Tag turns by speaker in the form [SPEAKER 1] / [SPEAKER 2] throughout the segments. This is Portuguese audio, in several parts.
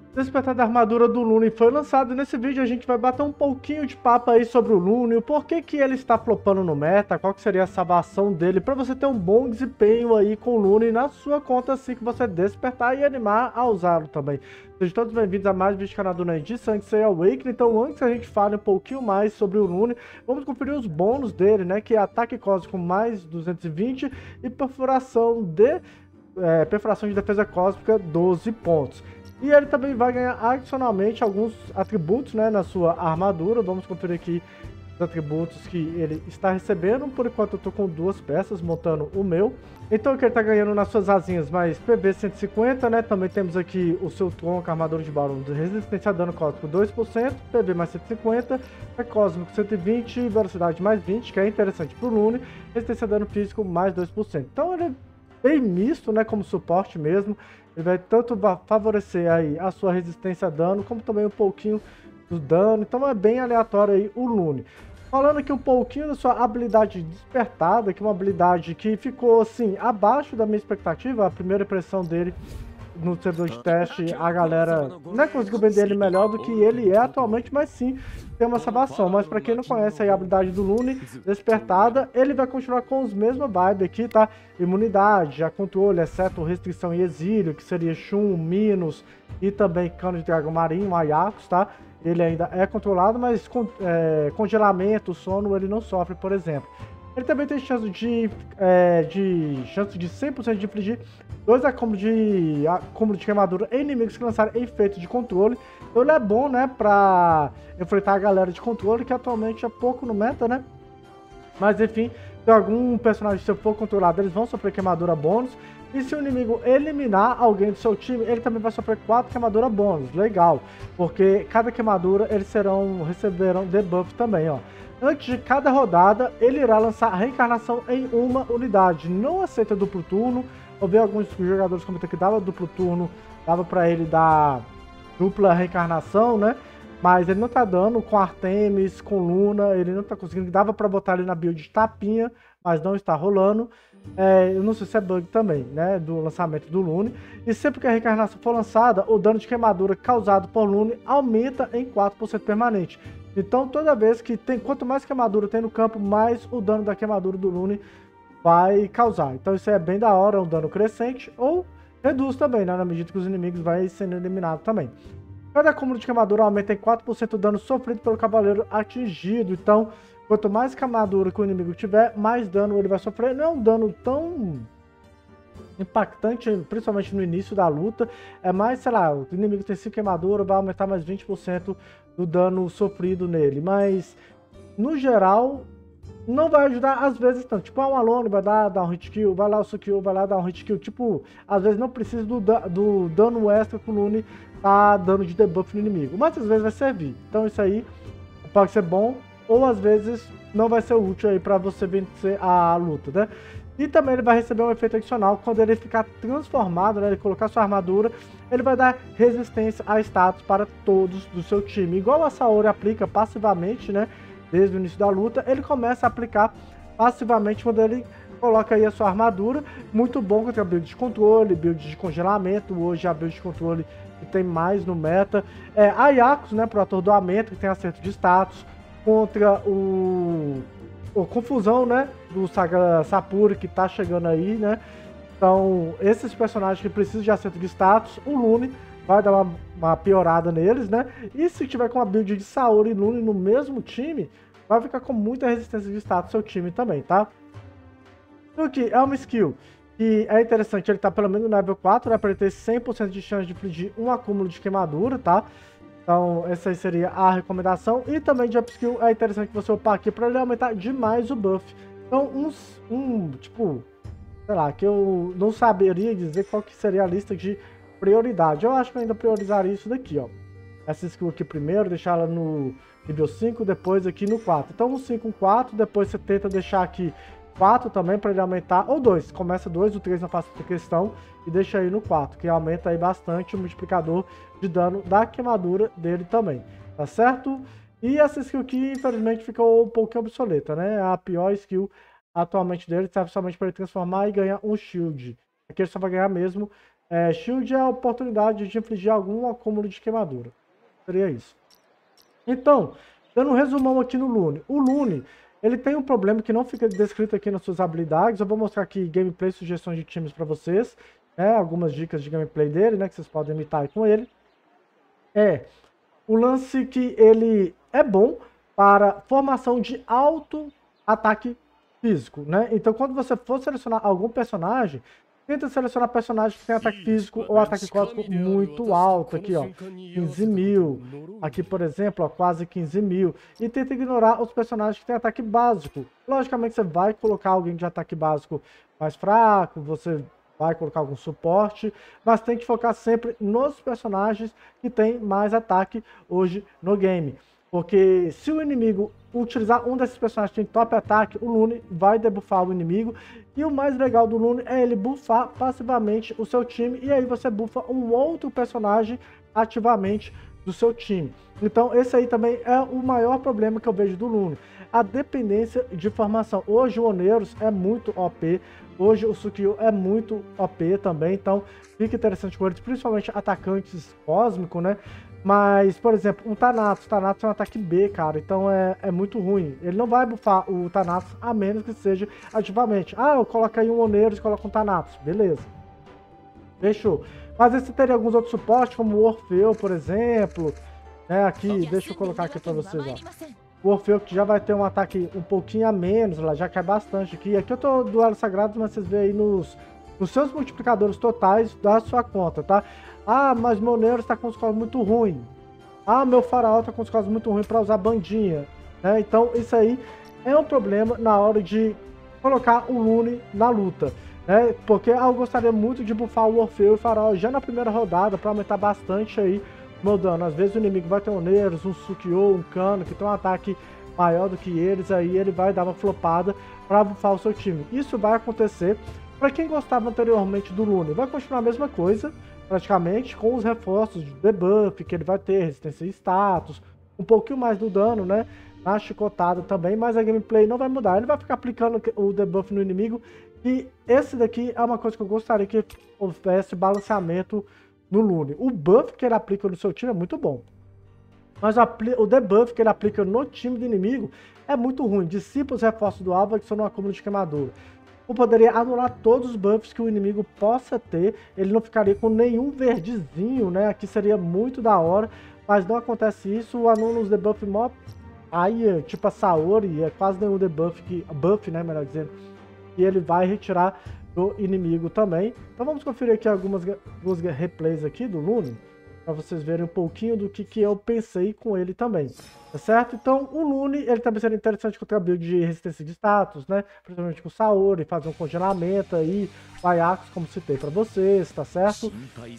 [SPEAKER 1] Despertar da Armadura do Lune foi lançado. Nesse vídeo a gente vai bater um pouquinho de papo aí sobre o Lune, o porquê que ele está flopando no meta, qual que seria a salvação dele, para você ter um bom desempenho aí com o Lune na sua conta assim que você despertar e animar a usá-lo também. Sejam todos bem-vindos a mais um vídeo do canal do Nerd de Sanctuary Awakening. Então antes que a gente fale um pouquinho mais sobre o Lune, vamos conferir os bônus dele, né, que é ataque cósmico mais 220 e perfuração de defesa cósmica 12 pontos. E ele também vai ganhar adicionalmente alguns atributos, né, na sua armadura. Vamos conferir aqui os atributos que ele está recebendo. Por enquanto eu estou com duas peças montando o meu. Então o que ele está ganhando nas suas asinhas mais PV 150, né? Também temos aqui o seu tronco, armadura de barulho de resistência a dano cósmico 2%, PV mais 150, é cósmico 120, velocidade mais 20, que é interessante para o Lune, resistência a dano físico mais 2%. Então ele é bem misto, né, como suporte mesmo. Ele vai tanto favorecer aí a sua resistência a dano, como também um pouquinho do dano. Então é bem aleatório aí o Lune. Falando aqui um pouquinho da sua habilidade despertada, que é uma habilidade que ficou assim abaixo da minha expectativa. A primeira impressão dele no servidor de teste, a galera não conseguiu vender ele melhor do que ele é atualmente, mas sim tem uma salvação. Mas para quem não conhece aí a habilidade do Lune despertada, ele vai continuar com os mesmos vibes aqui, tá? Imunidade, a controle, exceto restrição e exílio, que seria Shun, Minos e também Cano de Dragão Marinho, Ayakos, tá? Ele ainda é controlado, mas congelamento, sono, ele não sofre, por exemplo. Ele também tem chance de 100% de infligir 2 acúmulos de queimadura em inimigos que lançarem efeito de controle. Então ele é bom, né, pra enfrentar a galera de controle, que atualmente é pouco no meta, né? Mas enfim, se algum personagem se for controlado, eles vão sofrer queimadura bônus. E se o inimigo eliminar alguém do seu time, ele também vai sofrer 4 queimadura bônus. Legal, porque cada queimadura eles receberão debuff também, ó. Antes de cada rodada, ele irá lançar a reencarnação em uma unidade. Não aceita duplo turno. Eu vi alguns jogadores comentam que dava duplo turno, dava pra ele dar dupla reencarnação, né? Mas ele não tá dando com Artemis, com Luna, ele não tá conseguindo. Dava pra botar ele na build de tapinha, mas não está rolando. Eu não sei se é bug também, né, do lançamento do Lune. E sempre que a reencarnação for lançada, o dano de queimadura causado por Lune aumenta em 4% permanente. Então toda vez que tem, quanto mais queimadura tem no campo, mais o dano da queimadura do Lune vai causar. Então isso é bem da hora, é um dano crescente, ou reduz também, né, na medida que os inimigos vão sendo eliminados também. Cada acúmulo de queimadura aumenta em 4% o dano sofrido pelo cavaleiro atingido. Então, quanto mais queimadura que o inimigo tiver, mais dano ele vai sofrer. Não é um dano tão impactante, principalmente no início da luta. É mais, sei lá, o inimigo tem 5 queimadura, vai aumentar mais 20% do dano sofrido nele. Mas, no geral, não vai ajudar às vezes tanto. Tipo, um Alone vai dar um hit kill, vai lá o Sukill, vai lá dar um hit kill. Tipo, às vezes não precisa do dano extra que o Lune tá dando de debuff no inimigo. Mas às vezes vai servir. Então isso aí pode ser bom, ou às vezes não vai ser útil aí pra você vencer a luta, né? E também ele vai receber um efeito adicional quando ele ficar transformado, né? Ele colocar sua armadura, ele vai dar resistência a status para todos do seu time. Igual a Saori aplica passivamente, né? Desde o início da luta, ele começa a aplicar passivamente quando ele coloca aí a sua armadura. Muito bom contra a build de controle, build de congelamento. Hoje a build de controle que tem mais no meta. Ayakos, né, pro atordoamento, que tem acerto de status. Contra o Confusão, né, do Saga Sapura, que tá chegando aí, né. Então, esses personagens que precisam de acerto de status, o Lune vai dar uma piorada neles, né? E se tiver com a build de Saori e Lune no mesmo time, vai ficar com muita resistência de status seu time também, tá? O que é uma skill que é interessante, ele tá pelo menos no level 4, né? Para ele ter 100% de chance de infligir um acúmulo de queimadura, tá? Então, essa aí seria a recomendação. E também de upskill é interessante você upar aqui para ele aumentar demais o buff. Então, tipo, sei lá, que eu não saberia dizer qual que seria a lista de prioridade. Eu acho que eu ainda priorizaria isso daqui, ó. Essa skill aqui primeiro, deixar ela no nível 5, depois aqui no 4. Então, um 5, um 4, depois você tenta deixar aqui 4 também para ele aumentar, ou 2. Começa 2, o 3 não faço questão, e deixa aí no 4, que aumenta aí bastante o multiplicador de dano da queimadura dele também, tá certo? E essa skill aqui, infelizmente, ficou um pouco obsoleta, né? A pior skill atualmente dele serve somente para ele transformar e ganhar um shield. Aqui ele só vai ganhar mesmo Shield é a oportunidade de infligir algum acúmulo de queimadura. Seria isso. Então, dando um resumão aqui no Lune. O Lune, ele tem um problema que não fica descrito aqui nas suas habilidades. Eu vou mostrar aqui gameplay, sugestões de times para vocês. Algumas dicas de gameplay dele, né, que vocês podem imitar aí com ele. O lance que ele é bom para formação de alto ataque físico, né? Então, quando você for selecionar algum personagem, tenta selecionar personagens que tem ataque físico ou ataque cósmico muito alto, aqui ó, 15 mil, aqui por exemplo, ó, quase 15 mil, e tenta ignorar os personagens que tem ataque básico. Logicamente você vai colocar alguém de ataque básico mais fraco, você vai colocar algum suporte, mas tem que focar sempre nos personagens que tem mais ataque hoje no game. Porque se o inimigo utilizar um desses personagens que tem top ataque, o Lune vai debuffar o inimigo. E o mais legal do Lune é ele buffar passivamente o seu time. E aí você buffa um outro personagem ativamente do seu time. Então esse aí também é o maior problema que eu vejo do Lune. A dependência de formação. Hoje o Oneiros é muito OP. Hoje o Sukiyo é muito OP também. Então fica interessante com eles, principalmente atacantes cósmicos, né? Mas, por exemplo, um Thanatos. Thanatos é um ataque B, cara. Então é muito ruim. Ele não vai buffar o Thanatos a menos que seja ativamente. Ah, eu coloco aí um Oneiros e coloco um Thanatos. Beleza. Fechou. Mas esse teria alguns outros suportes, como o Orfeu, por exemplo. Aqui, deixa eu colocar aqui pra vocês, ó. O Orfeu que já vai ter um ataque um pouquinho a menos, lá já cai bastante aqui. Aqui eu tô do Duelo Sagrado, mas vocês veem aí nos seus multiplicadores totais da sua conta, tá? Ah, mas meu Oneiros está com os cosmos muito ruim. Ah, meu Faraó está com os cosmos muito ruim para usar bandinha. Então isso aí é um problema na hora de colocar o Lune na luta. Porque eu gostaria muito de buffar o Orfeu e o Faraó já na primeira rodada para aumentar bastante aí o meu dano. Às vezes o inimigo vai ter um Oneiros, um Sukiyo, um Kano, que tem um ataque maior do que eles, aí ele vai dar uma flopada para buffar o seu time. Isso vai acontecer. Para quem gostava anteriormente do Lune, vai continuar a mesma coisa, praticamente, com os reforços de debuff, que ele vai ter, resistência e status, um pouquinho mais do dano, né, na chicotada também, mas a gameplay não vai mudar, ele vai ficar aplicando o debuff no inimigo, e esse daqui é uma coisa que eu gostaria que houvesse balanceamento no Lune. O buff que ele aplica no seu time é muito bom, mas o debuff que ele aplica no time do inimigo é muito ruim, dissipa os reforços do alvo que são no acúmulo de queimadura. Ou poderia anular todos os buffs que o inimigo possa ter, ele não ficaria com nenhum verdezinho, né? Aqui seria muito da hora, mas não acontece isso, anula os debuffs mó aí, tipo a Saori, é quase nenhum debuff, buff, né, melhor dizendo, e ele vai retirar do inimigo também. Então vamos conferir aqui alguns replays aqui do Lune, para vocês verem um pouquinho do que eu pensei com ele também, tá certo? Então o Lune, ele também seria interessante contra a build de resistência de status, né? Principalmente com o Saori, fazer um congelamento aí, o Ayax, como citei para vocês, tá certo?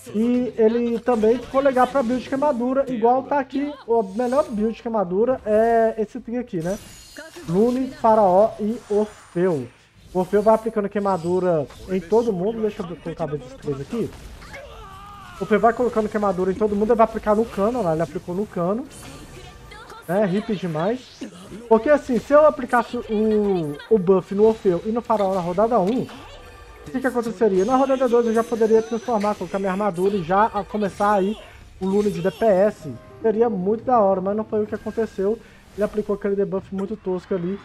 [SPEAKER 1] E ele também ficou legal para build de queimadura, igual tá aqui, o melhor build de queimadura é esse trio aqui, né? Lune, Faraó e Orfeu. O Orfeu vai aplicando queimadura em todo mundo, deixa eu colocar esses três aqui. O Orfeu vai colocando queimadura em todo mundo, ele vai aplicar no Cano, lá ele aplicou no Cano. Hip demais. Porque assim, se eu aplicasse o buff no Orfeu e no Faraó na rodada 1, o que aconteceria? Na rodada 2 eu já poderia transformar, colocar minha armadura e já começar aí o Lune de DPS. Seria muito da hora, mas não foi o que aconteceu. Ele aplicou aquele debuff muito tosco ali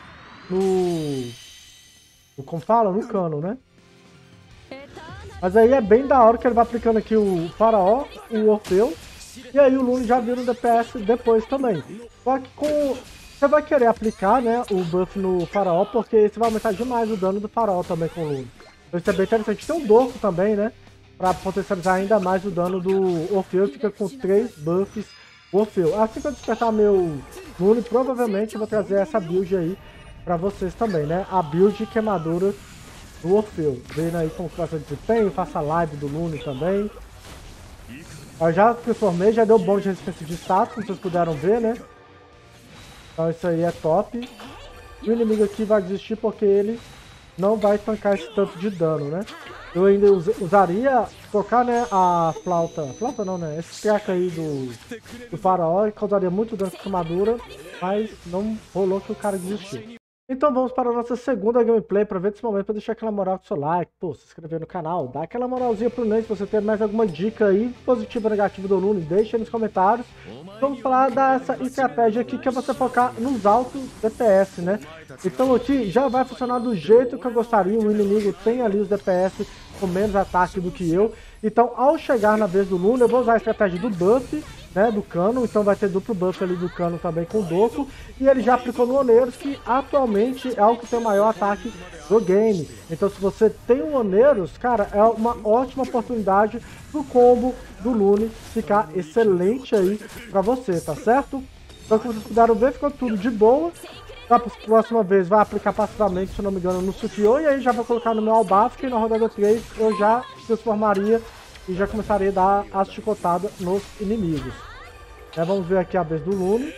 [SPEAKER 1] como fala? No Cano, né? Mas aí é bem da hora que ele vai aplicando aqui o Faraó, o Orfeu, e aí o Lune já vira um DPS depois também. Só que você vai querer aplicar, né, o buff no Faraó, porque você vai aumentar demais o dano do Faraó também com o Lune. Então isso é bem interessante. Tem um Dorco também, né, pra potencializar ainda mais o dano do Orfeu, fica com 3 buffs o Orfeu. Assim que eu despertar meu Lune, provavelmente eu vou trazer essa build aí pra vocês também, né, a build queimadura do Orfeu, vendo aí como vai ser o desempenho, faça live do Lune também. Eu já transformei, já deu bom de resistência de status, como vocês puderam ver, né? Então isso aí é top. E o inimigo aqui vai desistir porque ele não vai tancar esse tanto de dano, né? Eu ainda usaria, colocar, né, a flauta não, né? Esse treco aí do Faraó, causaria muito dano de queimadura, mas não rolou que o cara desistiu. Então vamos para a nossa segunda gameplay. Aproveita esse momento para deixar aquela moral com o seu like, pô, se inscrever no canal, dá aquela moralzinha pro Ney. Se você tem mais alguma dica aí, positiva ou negativa do Lune, deixa aí nos comentários. Vamos falar dessa estratégia aqui que é você focar nos altos DPS, né? Então aqui já vai funcionar do jeito que eu gostaria. O inimigo tem ali os DPS com menos ataque do que eu. Então ao chegar na vez do Lune, eu vou usar a estratégia do buff, né, do Cano, então vai ter duplo buff ali do Cano também com o Doku, e ele já aplicou no Oneiros, que atualmente é o que tem o maior ataque do game. Então se você tem um Oneiros, cara, é uma ótima oportunidade pro combo do Lune ficar excelente aí pra você, tá certo? Então como vocês puderam ver, ficou tudo de boa. Da próxima vez vai aplicar passivamente, se não me engano, no Sukiô, e aí já vou colocar no meu Albaf, que na rodada 3 eu já transformaria e já começaria a dar as chicotadas nos inimigos. Vamos ver aqui a vez do Lune.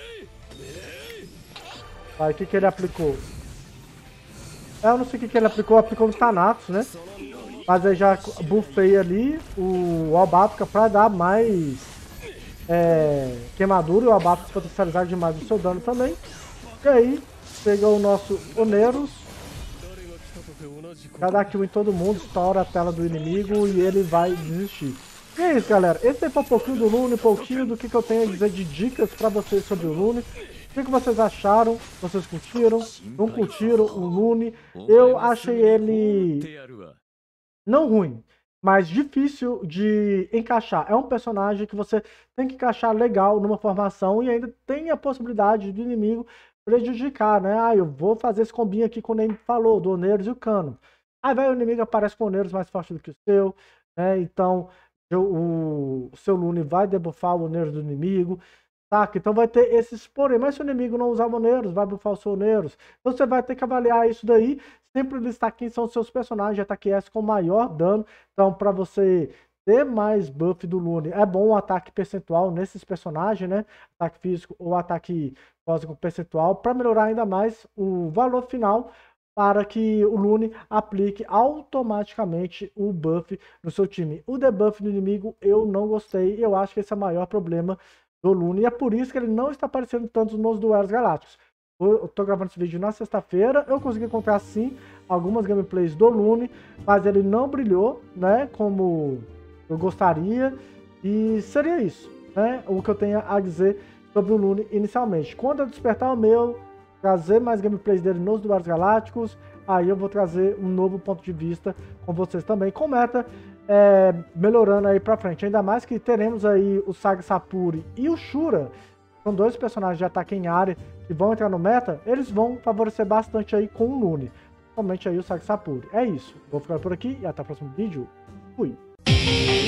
[SPEAKER 1] Aí, o que ele aplicou? Eu não sei o que ele aplicou no Thanatos, né? Mas aí já buffei ali o Albafica para dar mais queimadura, e o Albafica potencializar demais o seu dano também. E aí, pega o nosso Oneiros, já dá kill em todo mundo, estoura a tela do inimigo e ele vai desistir. E é isso, galera. Esse aí foi um pouquinho do Lune, um pouquinho do que eu tenho a dizer de dicas pra vocês sobre o Lune. O que vocês acharam? Vocês curtiram? Não curtiram o Lune? Eu achei ele não ruim, mas difícil de encaixar. É um personagem que você tem que encaixar legal numa formação e ainda tem a possibilidade do inimigo prejudicar, né? Ah, eu vou fazer esse combinho aqui como o Ney falou, do Oneiros e o Cano. Aí vai o inimigo aparece com o Oneiros mais forte do que o seu, né? Então o seu Lune vai debuffar o Oneiros do inimigo, saca? Então vai ter esses porém, mas se o inimigo não usar o Oneiros, vai buffar o seu Oneiros. Então você vai ter que avaliar isso daí, sempre listar quem são os seus personagens de ataque S com maior dano. Então para você ter mais buff do Lune, é bom o ataque percentual nesses personagens, né? Ataque físico ou ataque cósmico percentual, para melhorar ainda mais o valor final, para que o Lune aplique automaticamente o buff no seu time. O debuff do inimigo eu não gostei, eu acho que esse é o maior problema do Lune, e é por isso que ele não está aparecendo tanto nos duelos galácticos. Eu tô gravando esse vídeo na sexta-feira, eu consegui encontrar sim algumas gameplays do Lune, mas ele não brilhou, né, como eu gostaria, e seria isso, né, o que eu tenho a dizer sobre o Lune inicialmente. Quando eu despertar o meu, trazer mais gameplays dele nos duelos galácticos, aí eu vou trazer um novo ponto de vista com vocês também, com meta melhorando aí pra frente. Ainda mais que teremos aí o Saga Sapuri e o Shura, são dois personagens de ataque em área que vão entrar no meta, eles vão favorecer bastante aí com o Lune, principalmente aí o Saga Sapuri. É isso, vou ficar por aqui e até o próximo vídeo. Fui!